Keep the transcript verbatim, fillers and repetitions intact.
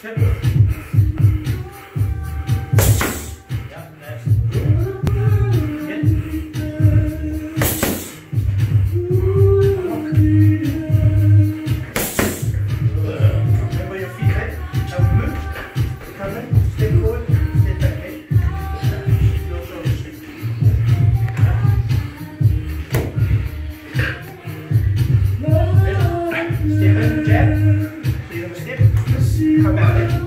Step. Yeah, that's good. Again. Remember your feet, right? Now move. Come in. Step forward. Step back, okay? Your shoulder straight. Step in, jab. So you're going to step. Come out.